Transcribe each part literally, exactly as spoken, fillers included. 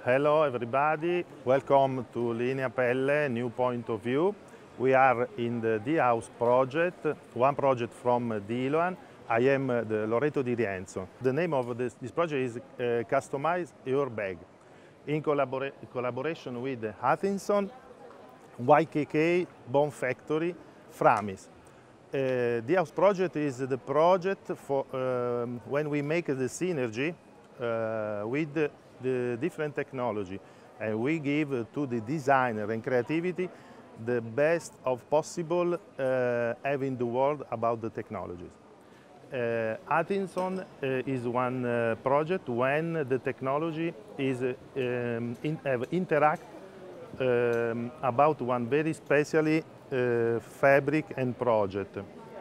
Hello everybody, welcome to Linea Pelle, new point of view. We are in the D-House project, one project from Diloan. I am the Loreto Di Rienzo. The name of this, this project is uh, Customize Your Bag, in collabora collaboration with Hutchinson, Y K K, Bond Factory, Framis. Uh, D-House project is the project for um, when we make the synergy uh, with the, the different technology, and we give to the designer and creativity the best of possible uh, having the world about the technologies. Uh, Hutchinson uh, is one uh, project when the technology is uh, um, in, uh, interact um, about one very specially uh, fabric and project,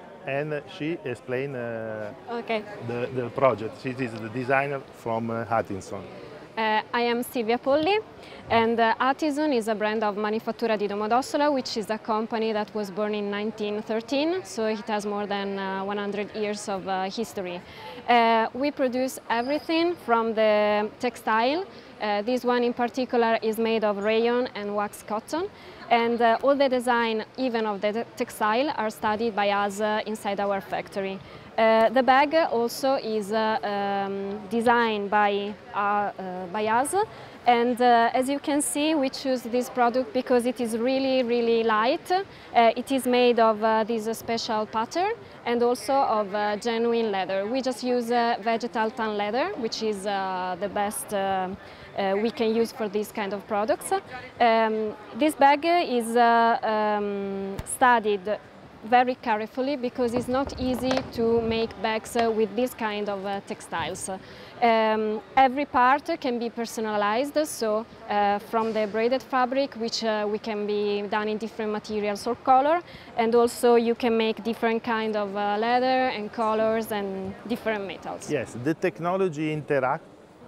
and she explained uh, okay. the, the project. She is the designer from uh, Hutchinson. Uh, I am Silvia Polli, and uh, Hutchinson is a brand of Manifattura di Domodossola, which is a company that was born in nineteen thirteen, so it has more than uh, one hundred years of uh, history. Uh, we produce everything from the textile. Uh, this one in particular is made of rayon and wax cotton, and uh, all the design, even of the textile, are studied by us uh, inside our factory. Uh, the bag also is uh, um, designed by, uh, uh, by us, and uh, as you can see, we choose this product because it is really, really light. Uh, it is made of uh, this uh, special pattern and also of uh, genuine leather. We just use uh, vegetal tan leather, which is uh, the best uh, uh, we can use for this kind of products. Um, this bag is uh, um, studied very carefully because it's not easy to make bags uh, with this kind of uh, textiles. Um, every part can be personalized, so uh, from the braided fabric, which uh, we can be done in different materials or color, and also you can make different kind of uh, leather and colors and different metals. Yes, the technology interact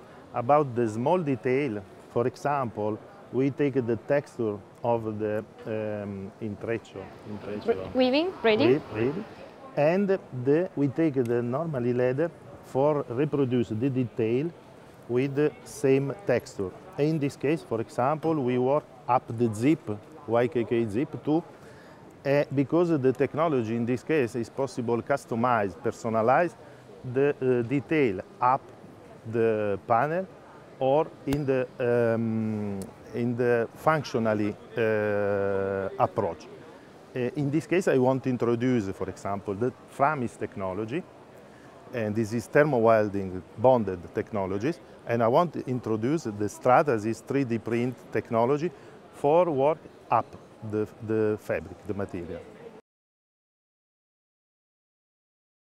about the small detail. For example, we take the texture of the um, intreccio, intreccio. Weaving, braiding. Weaving, and the, we take the normally leather for reproduce the detail with the same texture. In this case, for example, we work up the zip, Y K K zip too, uh, because the technology in this case is possible customize, personalize the uh, detail up the panel or in the um, in the functionally uh, approach. Uh, in this case, I want to introduce, for example, the Framis technology, and this is thermo-welding bonded technologies, and I want to introduce the Stratasys three D print technology for work up the, the fabric, the material.